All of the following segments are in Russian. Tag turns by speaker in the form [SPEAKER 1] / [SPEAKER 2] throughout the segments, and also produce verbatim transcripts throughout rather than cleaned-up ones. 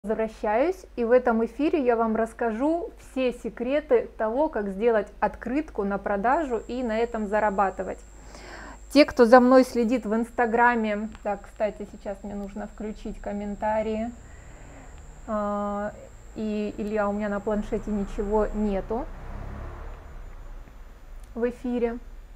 [SPEAKER 1] Возвращаюсь, и в этом эфире я вам расскажу все секреты того, как сделать открытку на продажу и на этом зарабатывать. Те, кто за мной следит в Инстаграме, так, кстати, сейчас мне нужно включить комментарии, и Илья, у меня на планшете ничего нету в эфире.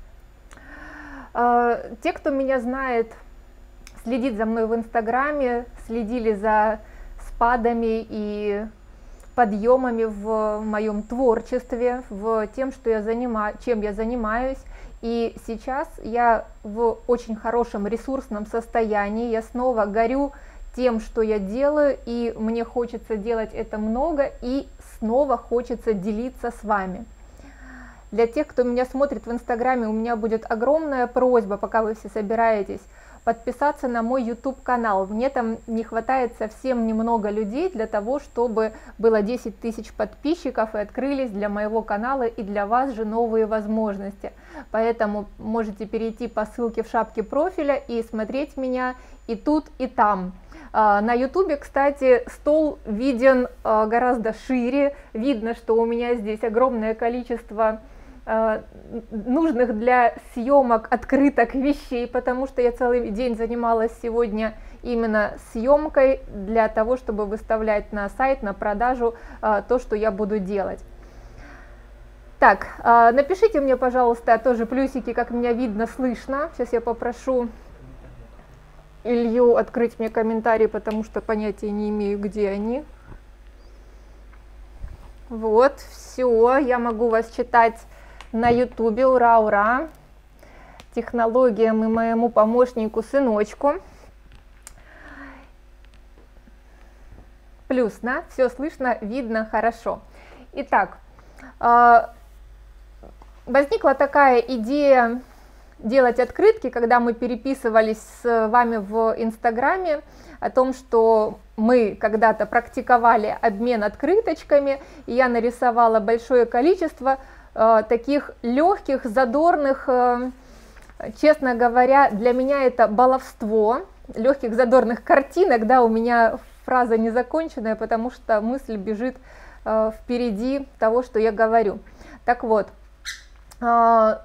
[SPEAKER 1] Те, кто меня знает, следит за мной в Инстаграме, следили за спадами и подъемами в моем творчестве, в тем, что я занимаю, чем я занимаюсь. И сейчас я в очень хорошем ресурсном состоянии, я снова горю тем, что я делаю, и мне хочется делать это много, и снова хочется делиться с вами. Для тех, кто меня смотрит в Инстаграме, у меня будет огромная просьба, пока вы все собираетесь, подписаться на мой YouTube канал. Мне там не хватает совсем немного людей для того, чтобы было десять тысяч подписчиков и открылись для моего канала и для вас же новые возможности. Поэтому можете перейти по ссылке в шапке профиля и смотреть меня и тут, и там. На YouTube, кстати, стол виден гораздо шире. Видно, что у меня здесь огромное количество нужных для съемок открыток вещей, потому что я целый день занималась сегодня именно съемкой для того, чтобы выставлять на сайт, на продажу то, что я буду делать. Так, напишите мне, пожалуйста, тоже плюсики, как меня видно, слышно. Сейчас я попрошу Илью открыть мне комментарии, потому что понятия не имею, где они. Вот, все, я могу вас читать на ютубе, ура, ура, технологиям и моему помощнику сыночку. Плюсно, все слышно, видно, хорошо. Итак, возникла такая идея делать открытки, когда мы переписывались с вами в Инстаграме о том, что мы когда-то практиковали обмен открыточками, и я нарисовала большое количество таких легких, задорных, честно говоря, для меня это баловство, легких задорных картинок, да, у меня фраза незаконченная, потому что мысль бежит впереди того, что я говорю. Так вот, когда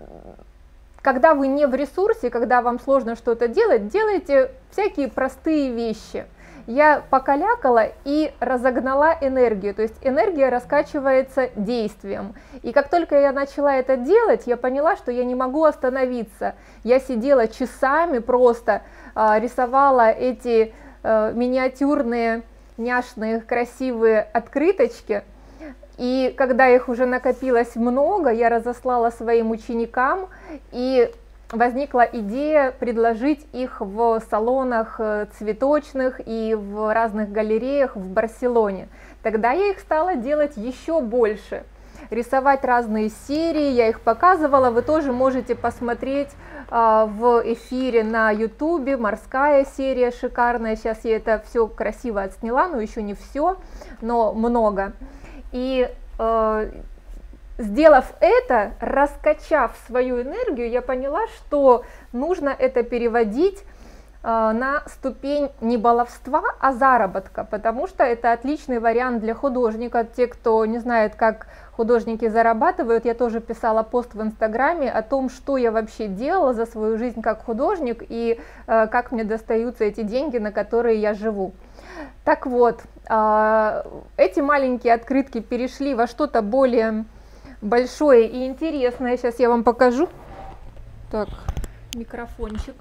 [SPEAKER 1] вы не в ресурсе, когда вам сложно что-то делать, делайте всякие простые вещи. Я покалякала и разогнала энергию, то есть энергия раскачивается действием. И как только я начала это делать, я поняла, что я не могу остановиться. Я сидела часами просто, э, рисовала эти э, миниатюрные, няшные, красивые открыточки. И когда их уже накопилось много, я разослала своим ученикам, и возникла идея предложить их в салонах цветочных и в разных галереях в Барселоне. Тогда я их стала делать еще больше, рисовать разные серии, я их показывала, вы тоже можете посмотреть а, в эфире на ютубе, морская серия шикарная, сейчас я это все красиво отсняла, но еще не все, но много. И э, сделав это, раскачав свою энергию, я поняла, что нужно это переводить э, на ступень не баловства, а заработка, потому что это отличный вариант для художника. Те, кто не знает, как художники зарабатывают, я тоже писала пост в Инстаграме о том, что я вообще делала за свою жизнь как художник и э, как мне достаются эти деньги, на которые я живу. Так вот, э, эти маленькие открытки перешли во что-то более большое и интересное. Сейчас я вам покажу. Так, микрофончик.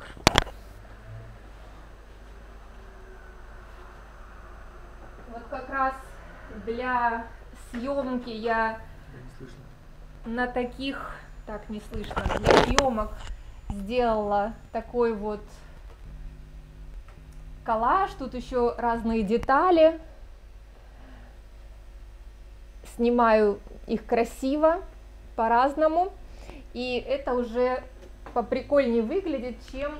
[SPEAKER 1] Вот как раз для съемки я на таких, так не слышно, для съемок сделала такой вот коллаж. Тут еще разные детали. Снимаю их красиво, по-разному, и это уже поприкольнее выглядит, чем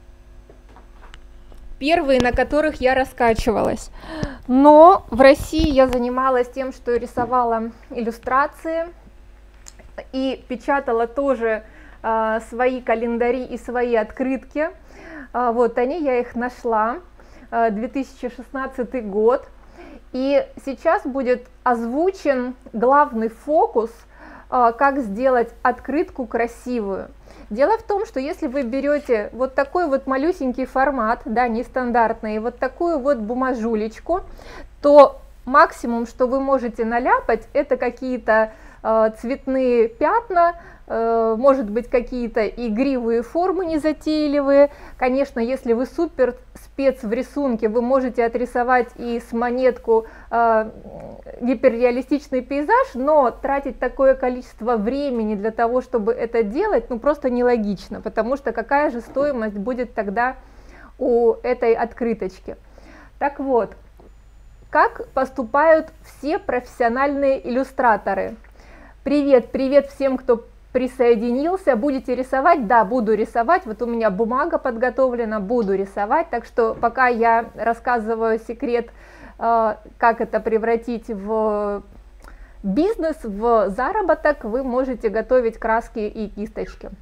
[SPEAKER 1] первые, на которых я раскачивалась. Но в России я занималась тем, что рисовала иллюстрации и печатала тоже э, свои календари и свои открытки. Э, вот они, я их нашла, э, две тысячи шестнадцатый год. И сейчас будет озвучен главный фокус, как сделать открытку красивую. Дело в том, что если вы берете вот такой вот малюсенький формат, да, нестандартный, вот такую вот бумажулечку, то максимум, что вы можете наляпать, это какие-то э, цветные пятна, э, может быть, какие-то игривые формы незатейливые. Конечно, если вы супер спец в рисунке, вы можете отрисовать и с монетку э, гиперреалистичный пейзаж, но тратить такое количество времени для того, чтобы это делать, ну просто нелогично, потому что какая же стоимость будет тогда у этой открыточки. Так вот, как поступают все профессиональные иллюстраторы? Привет, привет всем, кто присоединился. Будете рисовать? Да, буду рисовать. Вот у меня бумага подготовлена, буду рисовать. Так что пока я рассказываю секрет, как это превратить в бизнес, в заработок, вы можете готовить краски и кисточки.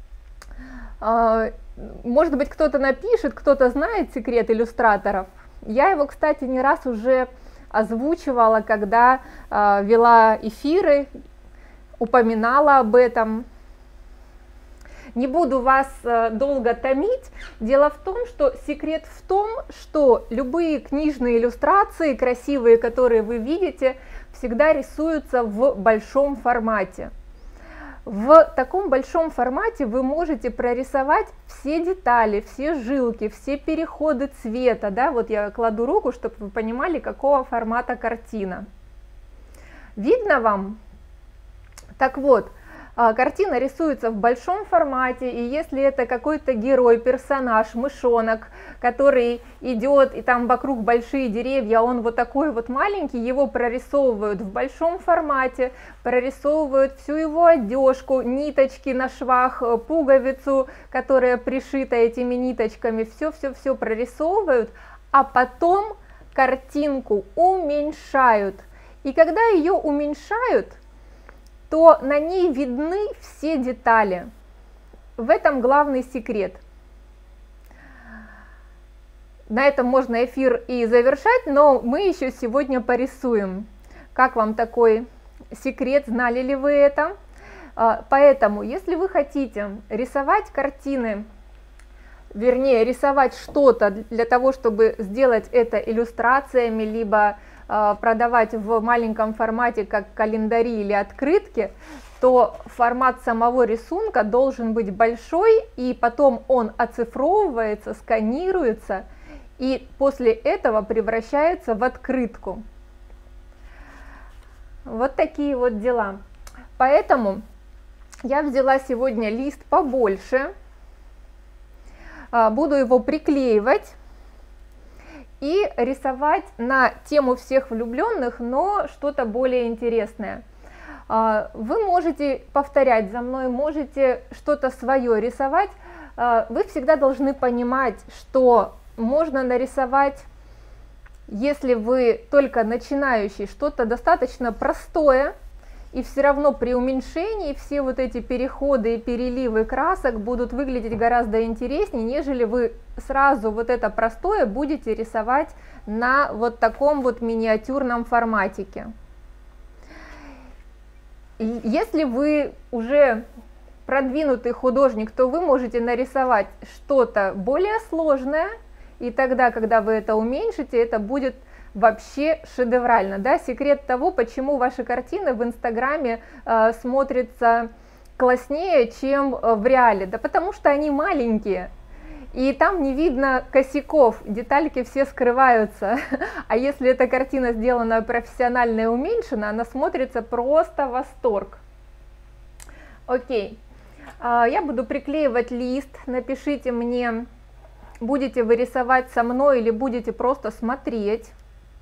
[SPEAKER 1] Может быть, кто-то напишет, кто-то знает секрет иллюстраторов. Я его, кстати, не раз уже озвучивала, когда э, вела эфиры, упоминала об этом. Не буду вас э, долго томить. Дело в том, что секрет в том, что любые книжные иллюстрации, красивые, которые вы видите, всегда рисуются в большом формате. В таком большом формате вы можете прорисовать все детали, все жилки, все переходы цвета. Да? Вот я кладу руку, чтобы вы понимали, какого формата картина. Видно вам? Так вот, картина рисуется в большом формате, и если это какой-то герой, персонаж, мышонок, который идет, и там вокруг большие деревья, он вот такой вот маленький, его прорисовывают в большом формате, прорисовывают всю его одежку, ниточки на швах, пуговицу, которая пришита этими ниточками, все-все-все прорисовывают, а потом картинку уменьшают. И когда ее уменьшают, то на ней видны все детали. В этом главный секрет. На этом можно эфир и завершать, но мы еще сегодня порисуем. Как вам такой секрет? Знали ли вы это? Поэтому, если вы хотите рисовать картины, вернее, рисовать что-то для того, чтобы сделать это иллюстрациями, либо продавать в маленьком формате, как календари или открытки, то формат самого рисунка должен быть большой, и потом он оцифровывается, сканируется, и после этого превращается в открытку. Вот такие вот дела. Поэтому я взяла сегодня лист побольше, буду его приклеивать и рисовать на тему всех влюбленных, но что-то более интересное. Вы можете повторять за мной, можете что-то свое рисовать. Вы всегда должны понимать, что можно нарисовать, если вы только начинающий, что-то достаточно простое, и все равно при уменьшении все вот эти переходы и переливы красок будут выглядеть гораздо интереснее, нежели вы сразу вот это простое будете рисовать на вот таком вот миниатюрном форматике. Если вы уже продвинутый художник, то вы можете нарисовать что-то более сложное, и тогда, когда вы это уменьшите, это будет вообще шедеврально, да, секрет того, почему ваши картины в Инстаграме э, смотрятся класснее, чем в реале, да потому что они маленькие, и там не видно косяков, детальки все скрываются, а если эта картина сделана профессионально и уменьшена, она смотрится просто восторг. Окей, я буду приклеивать лист, напишите мне, будете вы рисовать со мной или будете просто смотреть.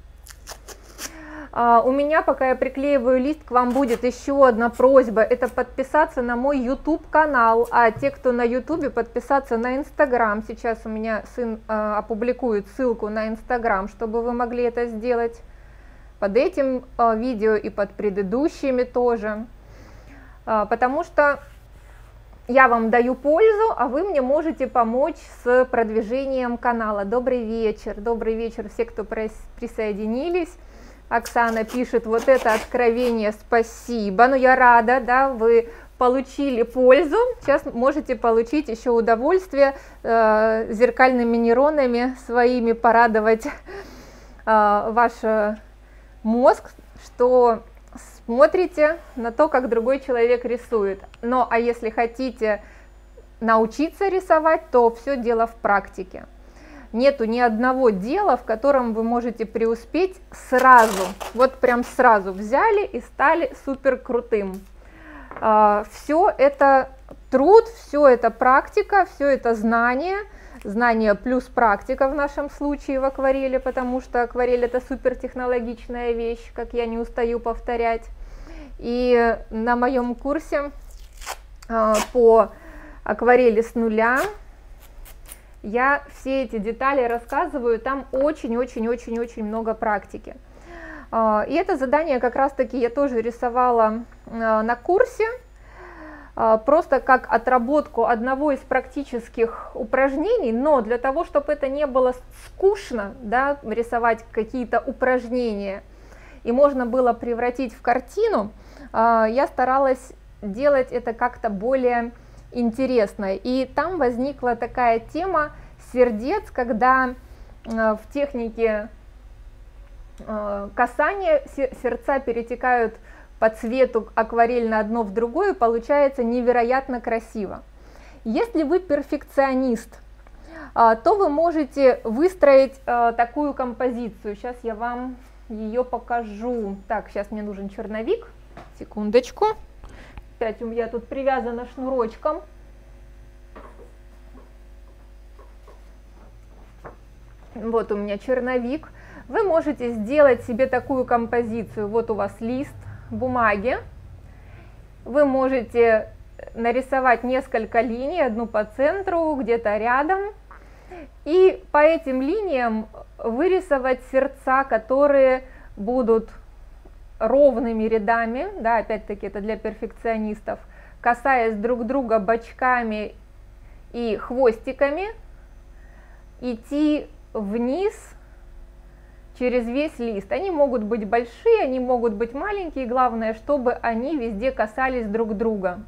[SPEAKER 1] Uh, у меня, пока я приклеиваю лист, к вам будет еще одна просьба, это подписаться на мой YouTube канал, а те, кто на YouTube, подписаться на Instagram. Сейчас у меня сын uh, опубликует ссылку на Instagram, чтобы вы могли это сделать под этим uh, видео и под предыдущими тоже, uh, потому что я вам даю пользу, а вы мне можете помочь с продвижением канала. Добрый вечер, добрый вечер все, кто присоединились. Оксана пишет, вот это откровение, спасибо. Ну, я рада, да, вы получили пользу. Сейчас можете получить еще удовольствие э, зеркальными нейронами своими порадовать э, ваш мозг, что смотрите на то, как другой человек рисует. Но, а если хотите научиться рисовать, то все дело в практике. Нету ни одного дела, в котором вы можете преуспеть сразу. Вот прям сразу взяли и стали супер крутым. Все это труд, все это практика, все это знание. Знание плюс практика в нашем случае в акварели, потому что акварель это супер технологичная вещь, как я не устаю повторять. И на моем курсе по акварели с нуля я все эти детали рассказываю, там очень-очень-очень-очень много практики. И это задание как раз-таки я тоже рисовала на курсе, просто как отработку одного из практических упражнений, но для того, чтобы это не было скучно, да, рисовать какие-то упражнения, и можно было превратить в картину, я старалась делать это как-то более интересно. И там возникла такая тема сердец, когда в технике касания сердца перетекают по цвету акварельно одно в другое, получается невероятно красиво. Если вы перфекционист, то вы можете выстроить такую композицию. Сейчас я вам ее покажу. Так, сейчас мне нужен черновик. Секундочку. Опять у меня тут привязано шнурочком. Вот у меня черновик. Вы можете сделать себе такую композицию. Вот у вас лист бумаги. Вы можете нарисовать несколько линий, одну по центру, где-то рядом. И по этим линиям вырисовать сердца, которые будут ровными рядами, да, опять-таки это для перфекционистов, касаясь друг друга бочками и хвостиками, идти вниз через весь лист. Они могут быть большие, они могут быть маленькие, главное, чтобы они везде касались друг друга.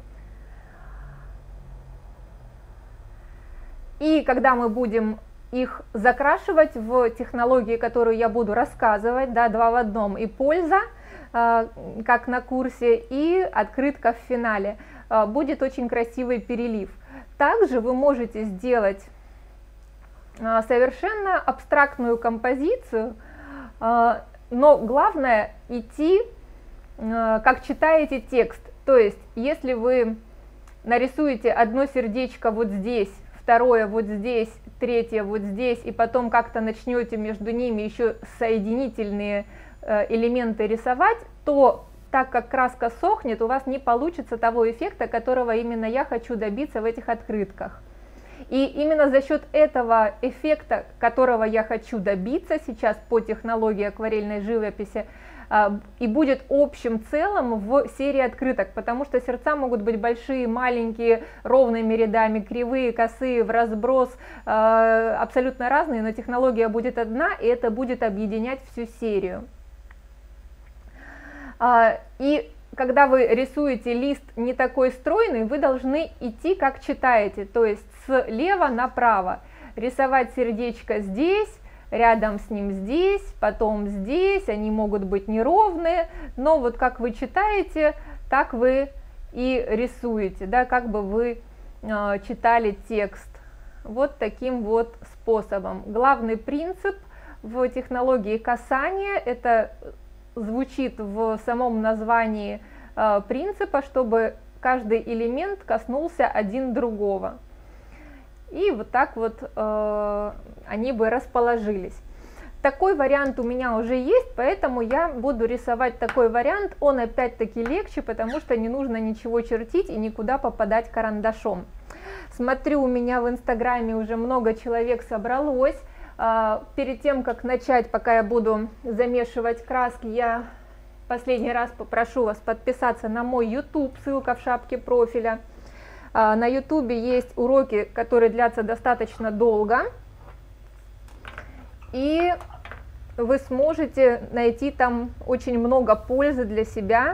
[SPEAKER 1] И когда мы будем их закрашивать в технологии, которую я буду рассказывать, да, два в одном, и польза, э, как на курсе, и открытка в финале, э, будет очень красивый перелив. Также вы можете сделать э, совершенно абстрактную композицию, э, но главное идти, э, как читаете текст. То есть, если вы нарисуете одно сердечко вот здесь, второе вот здесь, третье вот здесь, и потом как-то начнете между ними еще соединительные э, элементы рисовать, то так как краска сохнет, у вас не получится того эффекта, которого именно я хочу добиться в этих открытках. И именно за счет этого эффекта, которого я хочу добиться сейчас по технологии акварельной живописи, и будет общим целым в серии открыток, потому что сердца могут быть большие, маленькие, ровными рядами, кривые, косые, в разброс, абсолютно разные, но технология будет одна, и это будет объединять всю серию. И когда вы рисуете лист не такой стройный, вы должны идти как читаете, то есть слева направо, рисовать сердечко здесь, рядом с ним здесь, потом здесь, они могут быть неровные, но вот как вы читаете, так вы и рисуете, да, как бы вы э, читали текст. Вот таким вот способом. Главный принцип в технологии касания, это звучит в самом названии э, принципа, чтобы каждый элемент коснулся один другого. И вот так вот э, они бы расположились. Такой вариант у меня уже есть, поэтому я буду рисовать такой вариант. Он опять-таки легче, потому что не нужно ничего чертить и никуда попадать карандашом. Смотрю, у меня в инстаграме уже много человек собралось. Э, перед тем, как начать, пока я буду замешивать краски, я последний раз попрошу вас подписаться на мой YouTube, ссылка в шапке профиля. На YouTube есть уроки, которые длятся достаточно долго, и вы сможете найти там очень много пользы для себя,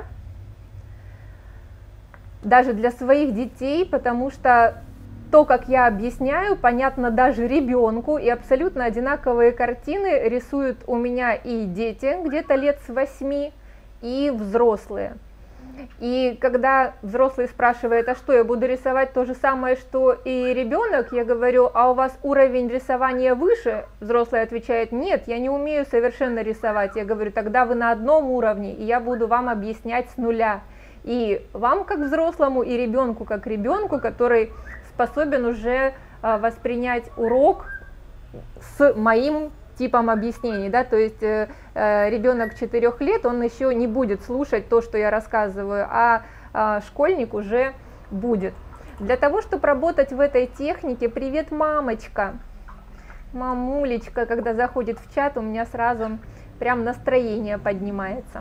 [SPEAKER 1] даже для своих детей, потому что то, как я объясняю, понятно даже ребенку, и абсолютно одинаковые картины рисуют у меня и дети где-то лет с восьми, и взрослые. И когда взрослый спрашивает, а что, я буду рисовать то же самое, что и ребенок, я говорю, а у вас уровень рисования выше? Взрослый отвечает, нет, я не умею совершенно рисовать. Я говорю, тогда вы на одном уровне, и я буду вам объяснять с нуля. И вам как взрослому, и ребенку как ребенку, который способен уже воспринять урок с моим типом объяснений, да, то есть э, э, ребенок четырёх лет, он еще не будет слушать то, что я рассказываю, а э, школьник уже будет. Для того, чтобы работать в этой технике, привет, мамочка, мамулечка, когда заходит в чат, у меня сразу прям настроение поднимается.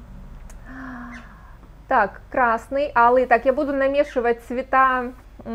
[SPEAKER 1] Так, красный, алый, так, я буду намешивать цвета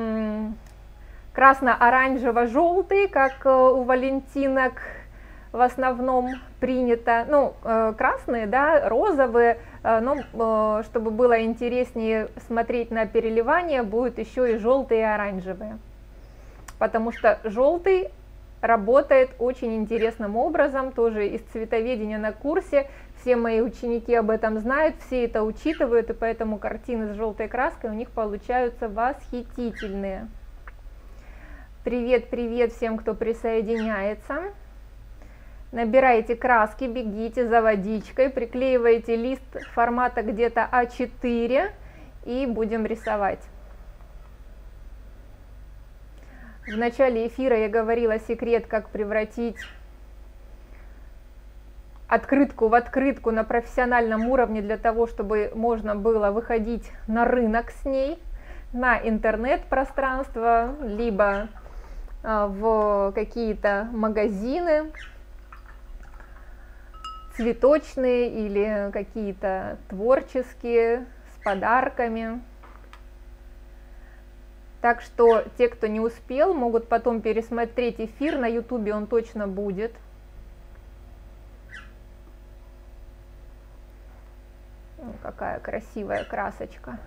[SPEAKER 1] красно-оранжево-желтый, как у валентинок в основном принято, ну, красные, да, розовые, но чтобы было интереснее смотреть на переливание, будет еще и желтые и оранжевые, потому что желтый работает очень интересным образом, тоже из цветоведения на курсе, все мои ученики об этом знают, все это учитывают, и поэтому картины с желтой краской у них получаются восхитительные. Привет, привет всем, кто присоединяется. Набирайте краски, бегите за водичкой, приклеивайте лист формата где-то а четыре и будем рисовать. В начале эфира я говорила секрет, как превратить открытку в открытку на профессиональном уровне для того, чтобы можно было выходить на рынок с ней, на интернет-пространство, либо в какие-то магазины цветочные или какие-то творческие, с подарками. Так что те, кто не успел, могут потом пересмотреть эфир, на ютубе он точно будет. Какая красивая красочка.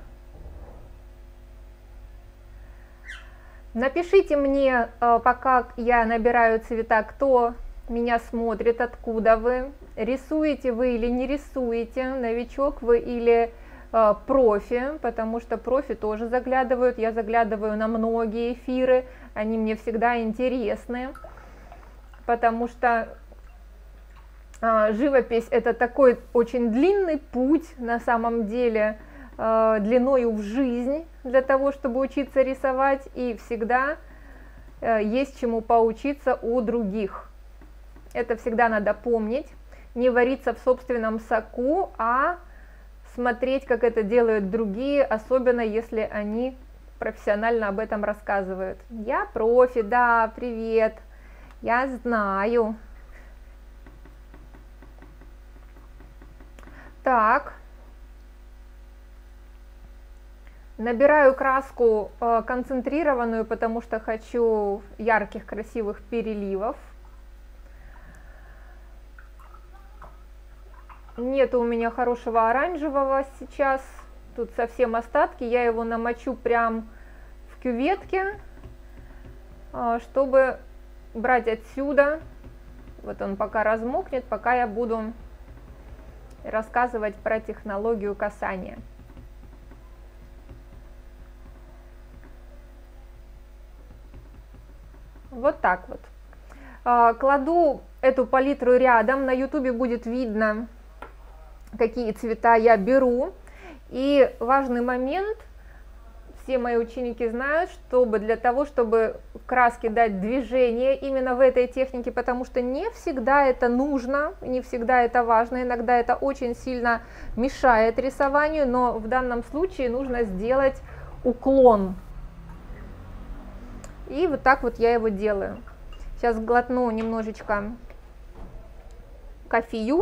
[SPEAKER 1] Напишите мне, пока я набираю цвета, кто меня смотрит, откуда вы, рисуете вы или не рисуете, новичок вы или э, профи, потому что профи тоже заглядывают, я заглядываю на многие эфиры, они мне всегда интересны, потому что э, живопись это такой очень длинный путь на самом деле, э, длиною в жизнь для того, чтобы учиться рисовать, и всегда э, есть чему поучиться у других. Это всегда надо помнить, не вариться в собственном соку, а смотреть, как это делают другие, особенно если они профессионально об этом рассказывают. Я профи, да, привет, я знаю. Так, набираю краску э, концентрированную, потому что хочу ярких, красивых переливов. Нет у меня хорошего оранжевого сейчас, тут совсем остатки, я его намочу прям в кюветке, чтобы брать отсюда. Вот он пока размокнет, пока я буду рассказывать про технологию касания. Вот так вот. Кладу эту палитру рядом, на ютубе будет видно, какие цвета я беру. И важный момент, все мои ученики знают, чтобы для того, чтобы краске дать движение именно в этой технике, потому что не всегда это нужно, не всегда это важно, иногда это очень сильно мешает рисованию, но в данном случае нужно сделать уклон. И вот так вот я его делаю. Сейчас глотну немножечко кофею.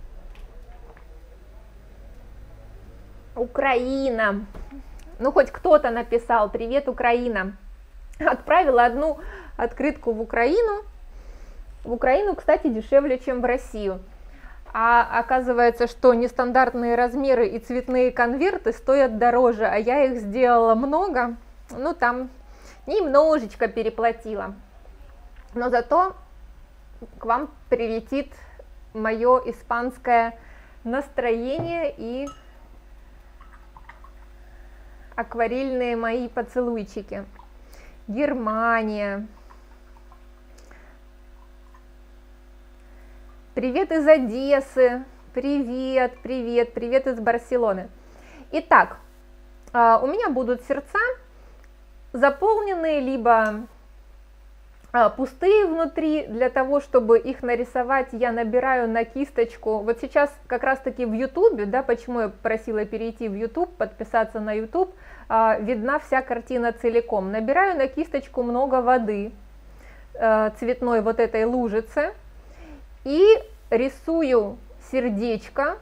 [SPEAKER 1] Украина. Ну, хоть кто-то написал «Привет, Украина». Отправила одну открытку в Украину. В Украину, кстати, дешевле, чем в Россию. А оказывается, что нестандартные размеры и цветные конверты стоят дороже, а я их сделала много, ну там немножечко переплатила. Но зато к вам прилетит мое испанское настроение и акварельные мои поцелуйчики. Германия. Привет из Одессы. Привет, привет, привет из Барселоны. Итак, у меня будут сердца заполненные, либо пустые внутри. Для того, чтобы их нарисовать, я набираю на кисточку. Вот сейчас как раз таки в ютубе, да, почему я просила перейти в ютуб, подписаться на ютуб, видна вся картина целиком. Набираю на кисточку много воды, цветной вот этой лужицы, и рисую сердечко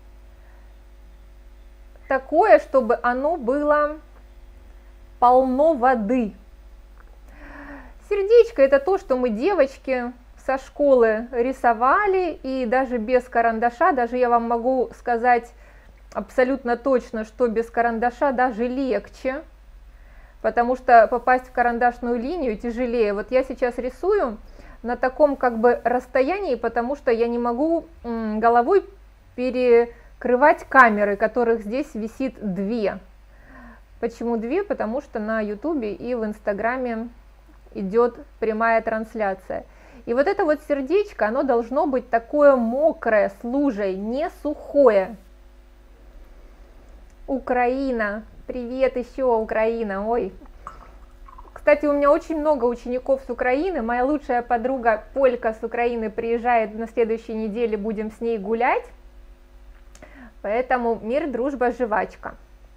[SPEAKER 1] такое, чтобы оно было полно воды. Сердечко — это то, что мы, девочки, со школы рисовали, и даже без карандаша, даже я вам могу сказать абсолютно точно, что без карандаша даже легче, потому что попасть в карандашную линию тяжелее. Вот я сейчас рисую на таком как бы расстоянии, потому что я не могу головой перекрывать камеры, которых здесь висит две. Почему две? Потому что на ютубе и в инстаграме идет прямая трансляция. И вот это вот сердечко, оно должно быть такое мокрое, с лужей, не сухое. Украина, привет еще, Украина, ой. Кстати, у меня очень много учеников с Украины. Моя лучшая подруга Полька с Украины приезжает на следующей неделе, будем с ней гулять. Поэтому мир, дружба, жвачка.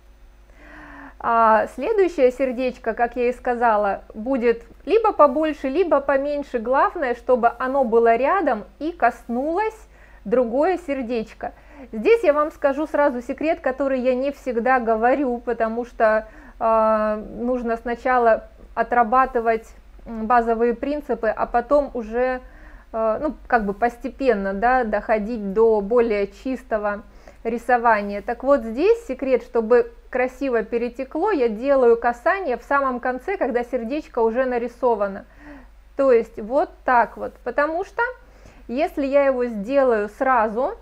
[SPEAKER 1] А следующее сердечко, как я и сказала, будет либо побольше, либо поменьше. Главное, чтобы оно было рядом и коснулось другое сердечко. Здесь я вам скажу сразу секрет, который я не всегда говорю, потому что э, нужно сначала отрабатывать базовые принципы, а потом уже, э, ну, как бы постепенно, да, доходить до более чистого рисования. Так вот, здесь секрет, чтобы красиво перетекло, я делаю касание в самом конце, когда сердечко уже нарисовано. То есть вот так вот, потому что если я его сделаю сразу,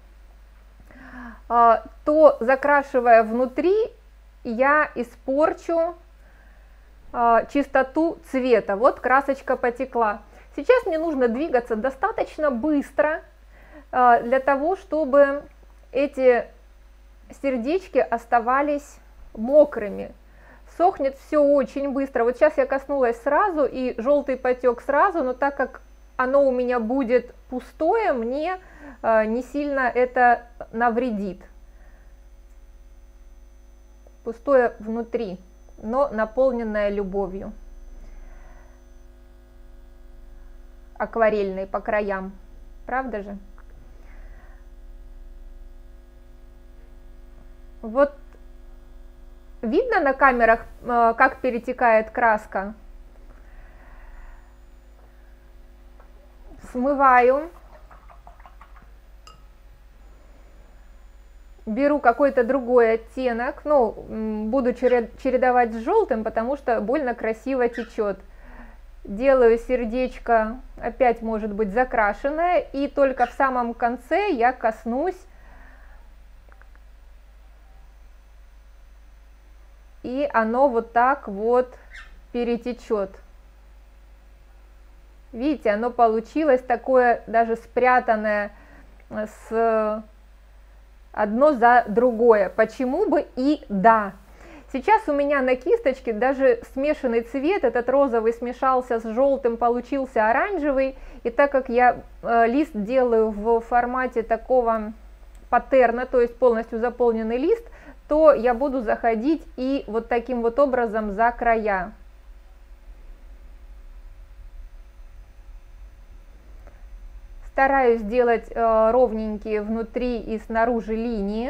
[SPEAKER 1] э, то, закрашивая внутри, я испорчу чистоту цвета. Вот красочка потекла. Сейчас мне нужно двигаться достаточно быстро для того, чтобы эти сердечки оставались мокрыми. Сохнет все очень быстро. Вот сейчас я коснулась сразу, и желтый потек сразу, но так как оно у меня будет пустое, мне не сильно это навредит. Пустое внутри, но наполненная любовью, акварельной по краям, правда же? Вот видно на камерах, как перетекает краска? Смываю. Беру какой-то другой оттенок, ну, буду чередовать с желтым, потому что больно красиво течет. Делаю сердечко, опять может быть закрашенное, и только в самом конце я коснусь, и оно вот так вот перетечет. Видите, оно получилось такое даже спрятанное с... одно за другое. Почему бы и да. Сейчас у меня на кисточке даже смешанный цвет, этот розовый смешался с желтым, получился оранжевый. И так как я э, лист делаю в формате такого паттерна, то есть полностью заполненный лист, то я буду заходить и вот таким вот образом за края. Стараюсь сделать э, ровненькие внутри и снаружи линии.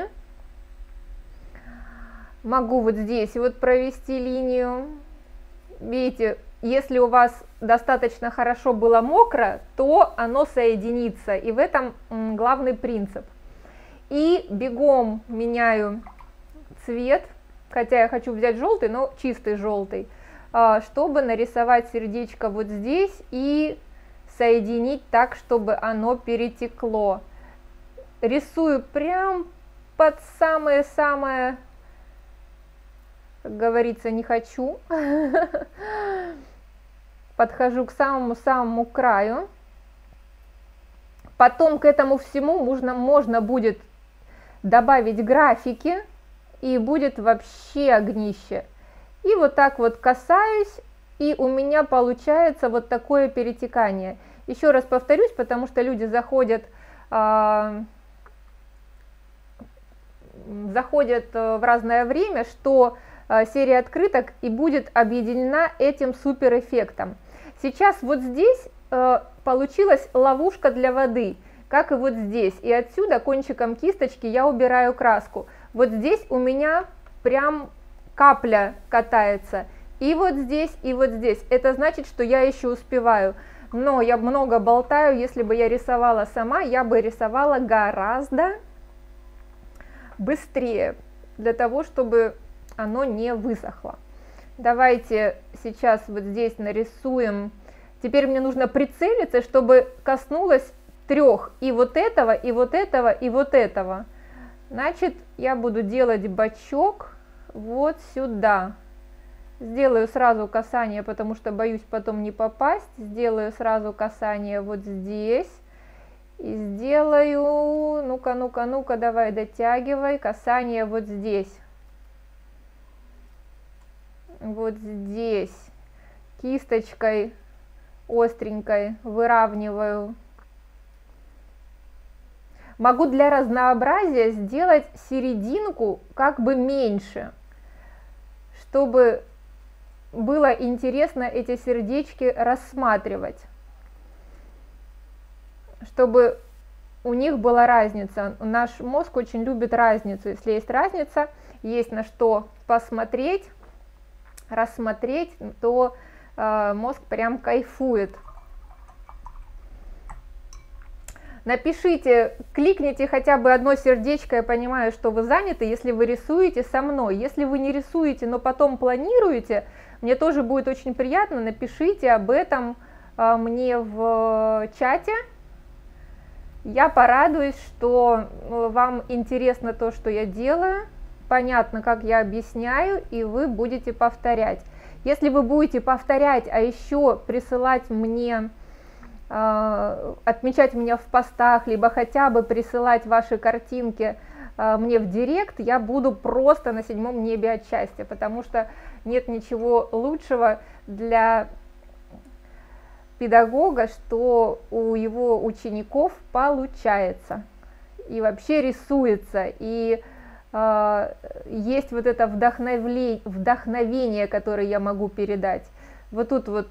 [SPEAKER 1] Могу вот здесь вот провести линию. Видите, если у вас достаточно хорошо было мокро, то оно соединится, и в этом главный принцип. И бегом меняю цвет, хотя я хочу взять желтый, но чистый желтый, чтобы нарисовать сердечко вот здесь и соединить так, чтобы оно перетекло. Рисую прям под самое-самое, как говорится, не хочу. Подхожу к самому-самому краю. Потом к этому всему можно, можно будет добавить графики, и будет вообще огнище. И вот так вот касаюсь, и у меня получается вот такое перетекание. Еще раз повторюсь, потому что люди заходят, э, заходят в разное время, что э, серия открыток и будет объединена этим суперэффектом. Сейчас вот здесь э, получилась ловушка для воды, как и вот здесь. И отсюда кончиком кисточки я убираю краску. Вот здесь у меня прям капля катается. И вот здесь, и вот здесь. Это значит, что я еще успеваю. Но я много болтаю. Если бы я рисовала сама, я бы рисовала гораздо быстрее, для того, чтобы оно не высохло. Давайте сейчас вот здесь нарисуем. Теперь мне нужно прицелиться, чтобы коснулось трех. И вот этого, и вот этого, и вот этого. Значит, я буду делать бочок вот сюда. Сделаю сразу касание, потому что боюсь потом не попасть. Сделаю сразу касание вот здесь. И сделаю, ну-ка, ну-ка, ну-ка, давай дотягивай, касание вот здесь. Вот здесь. Кисточкой остренькой выравниваю. Могу для разнообразия сделать серединку как бы меньше, чтобы было интересно эти сердечки рассматривать, чтобы у них была разница. Наш мозг очень любит разницу. Если есть разница, есть на что посмотреть, рассмотреть, то э, мозг прям кайфует. Напишите, кликните хотя бы одно сердечко, я понимаю, что вы заняты, если вы рисуете со мной. Если вы не рисуете, но потом планируете, мне тоже будет очень приятно, напишите об этом а, мне в чате. Я порадуюсь, что вам интересно то, что я делаю, понятно, как я объясняю, и вы будете повторять. Если вы будете повторять, а еще присылать мне, отмечать меня в постах, либо хотя бы присылать ваши картинки мне в директ, я буду просто на седьмом небе от счастья, потому что нет ничего лучшего для педагога, что у его учеников получается и вообще рисуется, и э, есть вот это вдохновение, вдохновение, которое я могу передать. Вот тут вот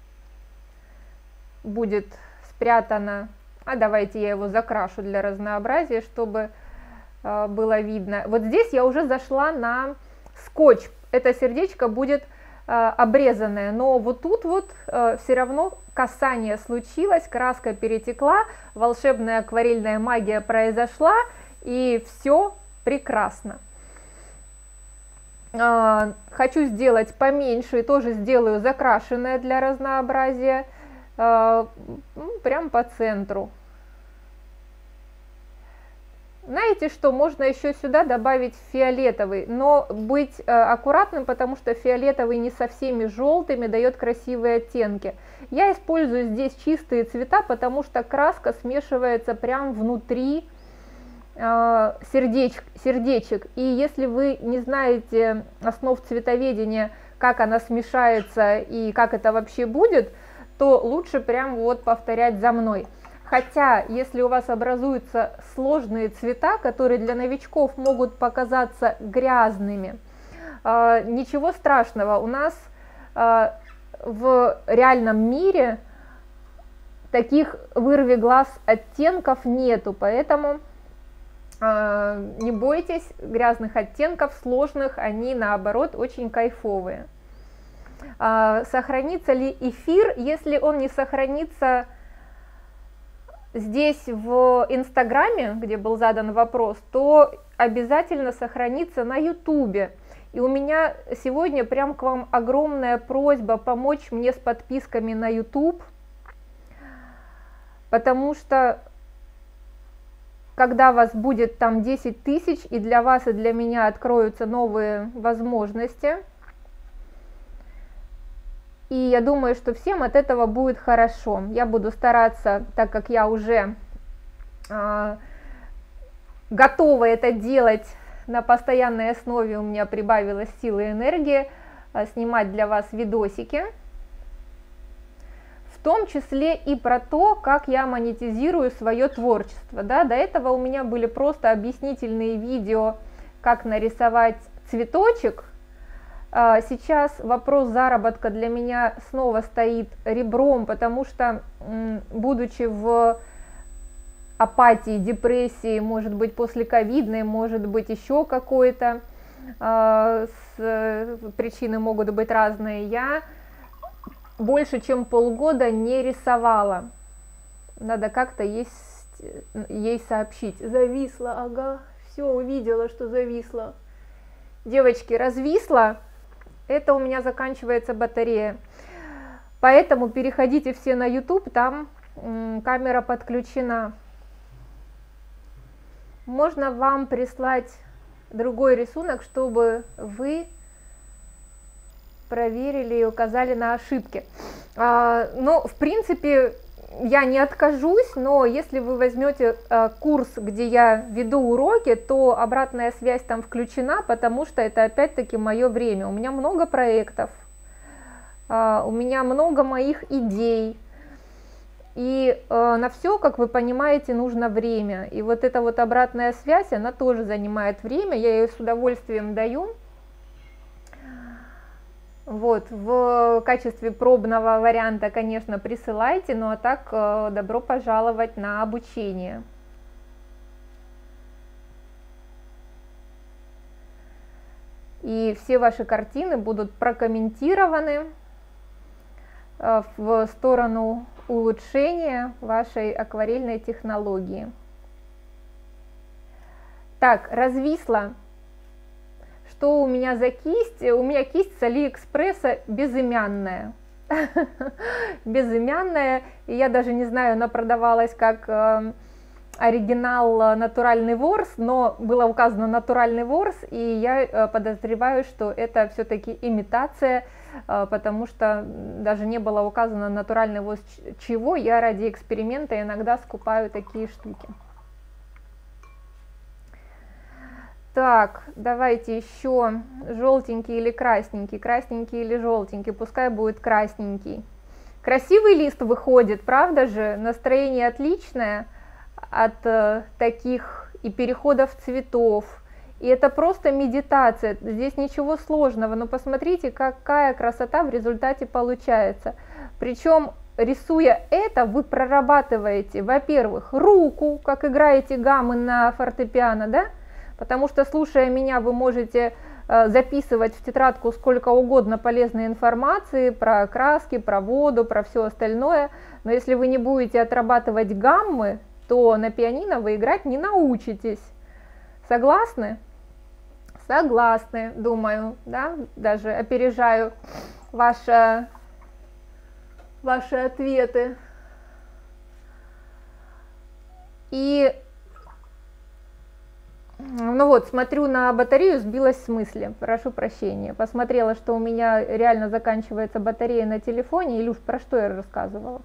[SPEAKER 1] будет спрятано, а давайте я его закрашу для разнообразия, чтобы э, было видно. Вот здесь я уже зашла на скотч, это сердечко будет э, обрезанное, но вот тут вот э, все равно касание случилось, краска перетекла, волшебная акварельная магия произошла, и все прекрасно. Э, хочу сделать поменьше, тоже сделаю закрашенное для разнообразия. Прям по центру. Знаете что, можно еще сюда добавить фиолетовый, но быть э, аккуратным, потому что фиолетовый не со всеми желтыми дает красивые оттенки. Я использую здесь чистые цвета, потому что краска смешивается прям внутри э, сердеч, сердечек. И если вы не знаете основ цветоведения, как она смешается и как это вообще будет, то лучше прям вот повторять за мной. Хотя, если у вас образуются сложные цвета, которые для новичков могут показаться грязными, э, ничего страшного. У нас э, в реальном мире таких вырви глаз оттенков нету, поэтому э, не бойтесь грязных оттенков, сложных, они наоборот очень кайфовые. сохранится ли эфир. Если он не сохранится здесь в Инстаграме, где был задан вопрос, то обязательно сохранится на Ютубе. И у меня сегодня прям к вам огромная просьба помочь мне с подписками на YouTube, потому что когда вас будет там десять тысяч, и для вас, и для меня откроются новые возможности, и я думаю, что всем от этого будет хорошо. Я буду стараться, так как я уже э, готова это делать на постоянной основе, у меня прибавилось силы и энергии, э, снимать для вас видосики, в том числе и про то, как я монетизирую свое творчество. Да? До этого у меня были просто объяснительные видео, как нарисовать цветочек. Сейчас вопрос заработка для меня снова стоит ребром, потому что, будучи в апатии, депрессии, может быть послековидной, может быть еще какой-то, причины могут быть разные, я больше чем полгода не рисовала. Надо как-то ей, ей сообщить. Зависла, ага, все, увидела, что зависла. Девочки, развисла. Это у меня заканчивается батарея. Поэтому переходите все на YouTube, там м, камера подключена. Можно вам прислать другой рисунок, чтобы вы проверили и указали на ошибки. А, ну, в принципе, я не откажусь, но если вы возьмете а, курс, где я веду уроки, то обратная связь там включена, потому что это опять-таки мое время. У меня много проектов, а, у меня много моих идей, и а, на все, как вы понимаете, нужно время. И вот эта вот обратная связь, она тоже занимает время, я ее с удовольствием даю. Вот, в качестве пробного варианта, конечно, присылайте, ну а так добро пожаловать на обучение. И все ваши картины будут прокомментированы в сторону улучшения вашей акварельной технологии. Так, развисла. Что у меня за кисть? У меня кисть с Алиэкспресса безымянная. Безымянная, и я даже не знаю, она продавалась как э, оригинал натуральный ворс, но было указано натуральный ворс, и я э, подозреваю, что это все-таки имитация, э, потому что даже не было указано натуральный ворс чего. Я ради эксперимента иногда скупаю такие штуки. Так, давайте еще желтенький или красненький, красненький или желтенький, пускай будет красненький. Красивый лист выходит, правда же? Настроение отличное от э, таких и переходов цветов. И это просто медитация, здесь ничего сложного, но посмотрите, какая красота в результате получается. Причем, рисуя это, вы прорабатываете, во-первых, руку, как играете гаммы на фортепиано, да? Потому что, слушая меня, вы можете э, записывать в тетрадку сколько угодно полезной информации про краски, про воду, про все остальное. Но если вы не будете отрабатывать гаммы, то на пианино вы играть не научитесь. Согласны? Согласны, думаю, да? Даже опережаю ваши, ваши ответы. И... Ну вот, смотрю на батарею, сбилась с мысли, прошу прощения. Посмотрела, что у меня реально заканчивается батарея на телефоне. Илюш, про что я рассказывала?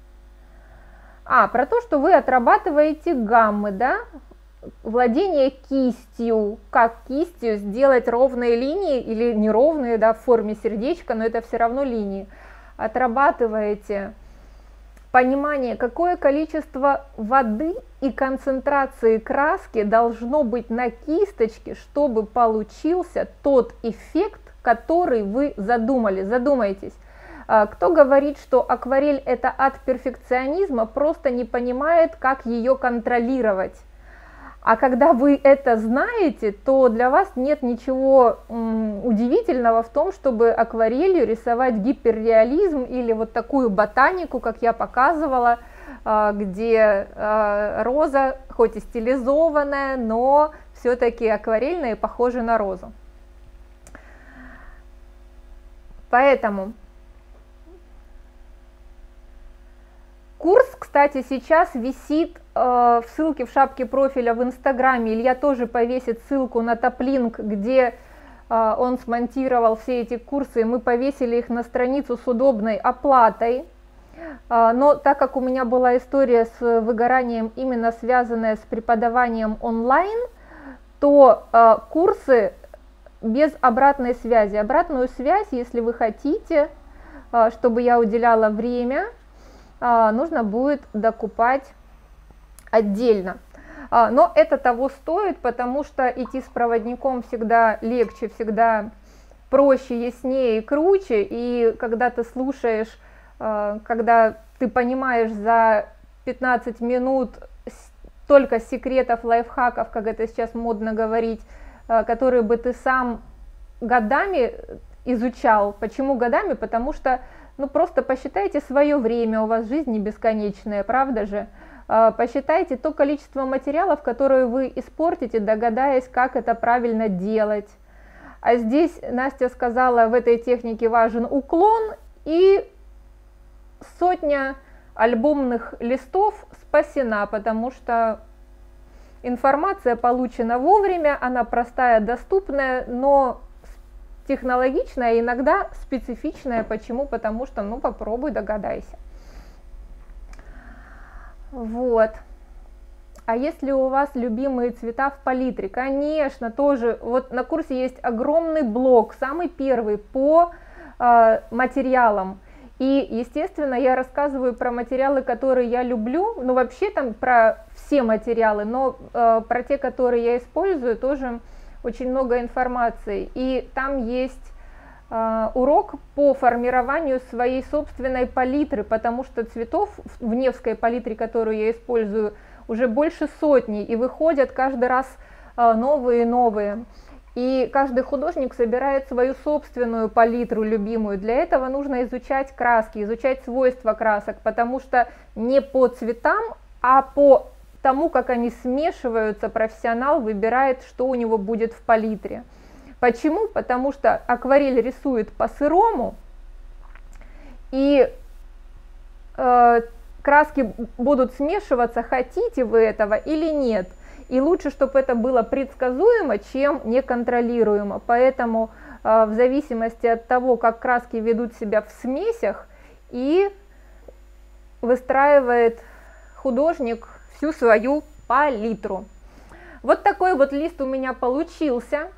[SPEAKER 1] А, про то, что вы отрабатываете гаммы, да? Владение кистью. Как кистью сделать ровные линии или неровные, да, в форме сердечка, но это все равно линии. Отрабатываете понимание, какое количество воды и концентрации краски должно быть на кисточке, чтобы получился тот эффект, который вы задумали. Задумайтесь. Кто говорит, что акварель это от перфекционизма, просто не понимает, как ее контролировать. А когда вы это знаете, то для вас нет ничего м, удивительного в том, чтобы акварелью рисовать гиперреализм или вот такую ботанику, как я показывала, э, где э, роза, хоть и стилизованная, но все-таки акварельная и похожа на розу. Поэтому курс, кстати, сейчас висит э, в ссылке в шапке профиля в Инстаграме. Илья тоже повесит ссылку на топлинк, где э, он смонтировал все эти курсы. Мы повесили их на страницу с удобной оплатой. Э, но так как у меня была история с выгоранием, именно связанная с преподаванием онлайн, то э, курсы без обратной связи. Обратную связь, если вы хотите, э, чтобы я уделяла время, нужно будет докупать отдельно. Но это того стоит, потому что идти с проводником всегда легче, всегда проще, яснее и круче. И когда ты слушаешь, когда ты понимаешь за пятнадцать минут столько секретов, лайфхаков, как это сейчас модно говорить, которые бы ты сам годами изучал. Почему годами? Потому что ну просто посчитайте свое время, у вас жизнь не бесконечная, правда же? Посчитайте то количество материалов, которые вы испортите, догадаясь, как это правильно делать. А здесь Настя сказала, в этой технике важен уклон, и сотня альбомных листов спасена, потому что информация получена вовремя, она простая, доступная, но технологичная, иногда специфичная. Почему? Потому что, ну, попробуй, догадайся. Вот. А если у вас любимые цвета в палитре? Конечно, тоже. Вот на курсе есть огромный блок, самый первый, по э, материалам. И, естественно, я рассказываю про материалы, которые я люблю. Ну, вообще там про все материалы, но э, про те, которые я использую, тоже очень много информации. И там есть э, урок по формированию своей собственной палитры, потому что цветов в Невской палитре, которую я использую, уже больше сотни, и выходят каждый раз э, новые и новые. И каждый художник собирает свою собственную палитру любимую. Для этого нужно изучать краски, изучать свойства красок, потому что не по цветам, а по тому, как они смешиваются, профессионал выбирает, что у него будет в палитре. Почему? Потому что акварель рисует по-сырому, и э, краски будут смешиваться, хотите вы этого или нет. И лучше, чтобы это было предсказуемо, чем неконтролируемо. Поэтому э, в зависимости от того, как краски ведут себя в смесях, и выстраивает художник всю свою палитру. Вот такой вот лист у меня получился.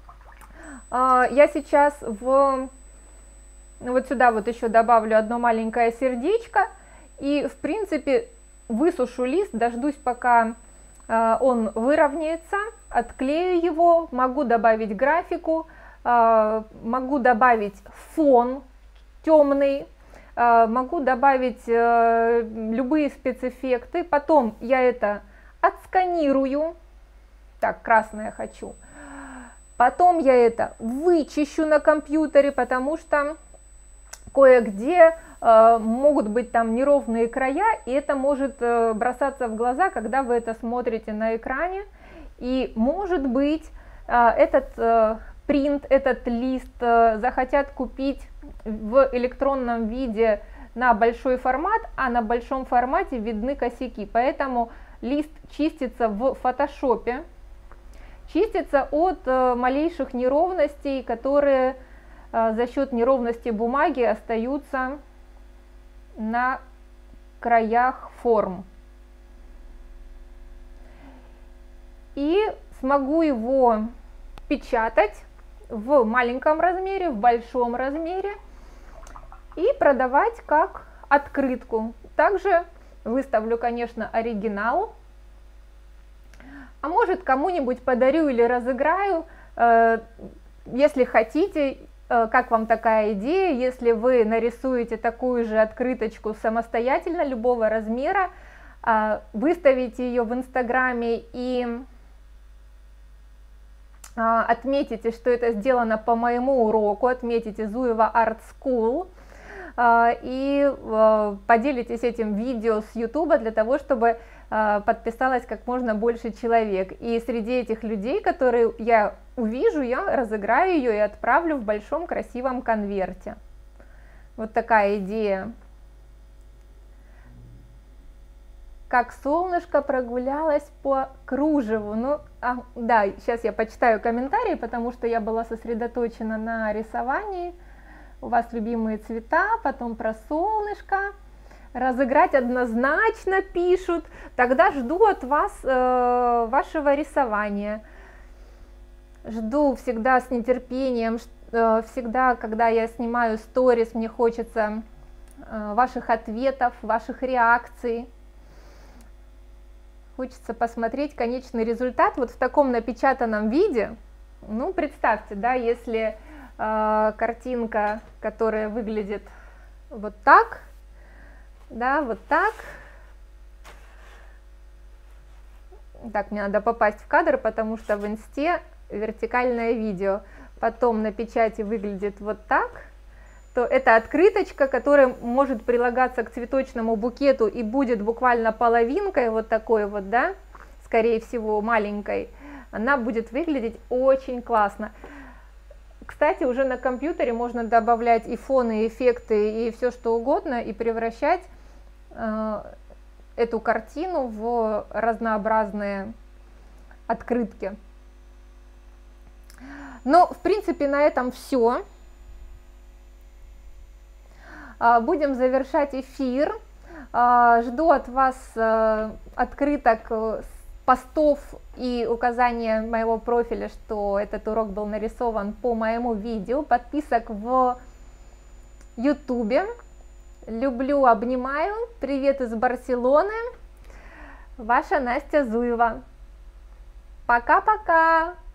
[SPEAKER 1] Я сейчас в вот сюда вот еще добавлю одно маленькое сердечко, и в принципе высушу лист, дождусь, пока он выровняется, отклею его, могу добавить графику, могу добавить фон темный, могу добавить э, любые спецэффекты, потом я это отсканирую, так, красное хочу, потом я это вычищу на компьютере, потому что кое-где э, могут быть там неровные края, и это может э, бросаться в глаза, когда вы это смотрите на экране, и может быть э, этот э, принт, этот лист э, захотят купить в электронном виде на большой формат, а на большом формате видны косяки. Поэтому лист чистится в фотошопе, чистится от э, малейших неровностей, которые э, за счет неровности бумаги остаются на краях форм. И смогу его печатать в маленьком размере, в большом размере и продавать как открытку. Также выставлю, конечно, оригинал, а может кому-нибудь подарю или разыграю, если хотите. Как вам такая идея? Если вы нарисуете такую же открыточку самостоятельно, любого размера, выставите ее в Инстаграме и отметите, что это сделано по моему уроку, отметите Зуева Art School и поделитесь этим видео с YouTube для того, чтобы подписалось как можно больше человек. И среди этих людей, которые я увижу, я разыграю ее и отправлю в большом красивом конверте. Вот такая идея. Как солнышко прогулялось по кружеву. Ну, а, да, сейчас я почитаю комментарии, потому что я была сосредоточена на рисовании. У вас любимые цвета, потом про солнышко. Разыграть однозначно пишут. Тогда жду от вас э, вашего рисования. Жду всегда с нетерпением, э, всегда, когда я снимаю сторис, мне хочется э, ваших ответов, ваших реакций. Хочется посмотреть конечный результат вот в таком напечатанном виде. Ну, представьте, да, если э, картинка, которая выглядит вот так, да, вот так. Так, мне надо попасть в кадр, потому что в инсте вертикальное видео. Потом на печати выглядит вот так. То это открыточка, которая может прилагаться к цветочному букету и будет буквально половинкой вот такой вот, да, скорее всего маленькой. Она будет выглядеть очень классно. Кстати, уже на компьютере можно добавлять и фоны, и эффекты, и все что угодно, и превращать э, эту картину в разнообразные открытки. Ну, в принципе, на этом все. Будем завершать эфир. Жду от вас открыток, постов и указания моего профиля, что этот урок был нарисован по моему видео, подписок в YouTube. Люблю, обнимаю. Привет из Барселоны. Ваша Настя Зуева. Пока-пока.